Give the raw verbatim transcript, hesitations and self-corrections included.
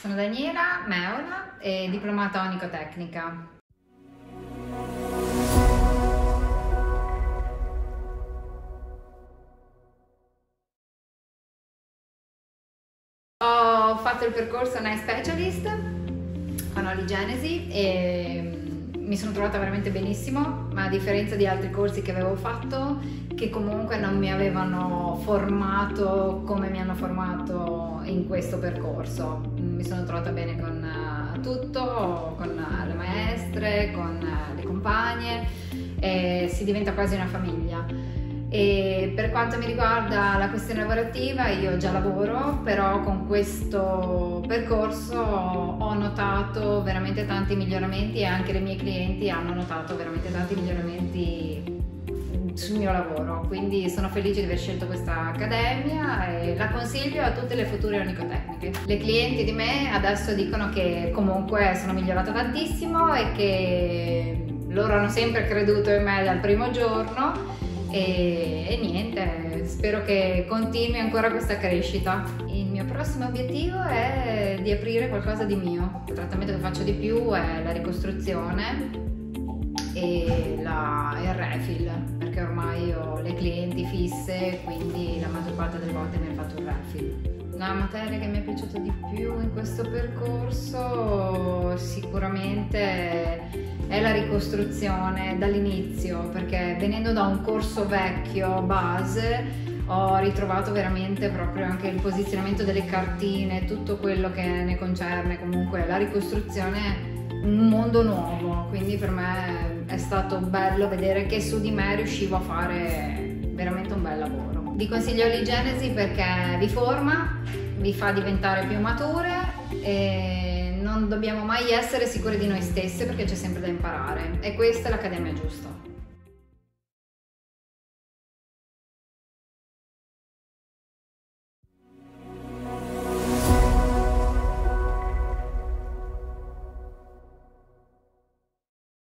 Sono Daniela Meola e diplomata onicotecnica. Ho fatto il percorso Night Specialist con Oligenesi e mi sono trovata veramente benissimo, ma a differenza di altri corsi che avevo fatto, che comunque non mi avevano formato come mi hanno formato in questo percorso. Mi sono trovata bene con tutto, con le maestre, con le compagne, e si diventa quasi una famiglia. E per quanto mi riguarda la questione lavorativa, io già lavoro, però con questo percorso ho notato veramente tanti miglioramenti e anche le mie clienti hanno notato veramente tanti miglioramenti sul mio lavoro, quindi sono felice di aver scelto questa accademia e la consiglio a tutte le future onicotecniche. Le clienti di me adesso dicono che comunque sono migliorata tantissimo e che loro hanno sempre creduto in me dal primo giorno. E, e niente, spero che continui ancora questa crescita. Il mio prossimo obiettivo è di aprire qualcosa di mio. Il trattamento che faccio di più è la ricostruzione e la, il refill, perché ormai ho le clienti fisse, quindi la maggior parte delle volte mi ha fatto il refill. La materia che mi è piaciuta di più in questo percorso sicuramente è la ricostruzione dall'inizio, perché venendo da un corso vecchio base ho ritrovato veramente proprio anche il posizionamento delle cartine, tutto quello che ne concerne comunque la ricostruzione, un mondo nuovo, quindi per me è stato bello vedere che su di me riuscivo a fare veramente un bel lavoro. Vi consiglio Oligenesi perché vi forma, vi fa diventare più mature e non dobbiamo mai essere sicuri di noi stesse perché c'è sempre da imparare e questa è l'accademia giusta.